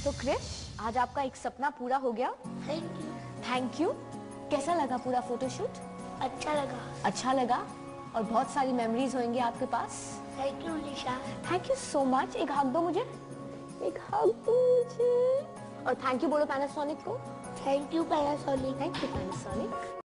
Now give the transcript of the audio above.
तो क्रिश, आज आपका एक सपना पूरा हो गया। Thank you. Thank you. कैसा लगा पूरा फोटोशूट? अच्छा लगा। अच्छा लगा और बहुत सारी मेमोरीज होंगी आपके पास। Thank you Nisha. Thank you so much. एक हग दो मुझे, एक हग दो मुझे। और थैंक यू बोलो पैनासोनिक को। Thank you Panasonic. Thank you Panasonic.